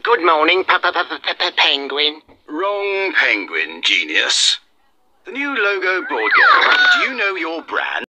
Good morning, Penguin. Wrong penguin, genius. The new logo board game. Do you know your brand?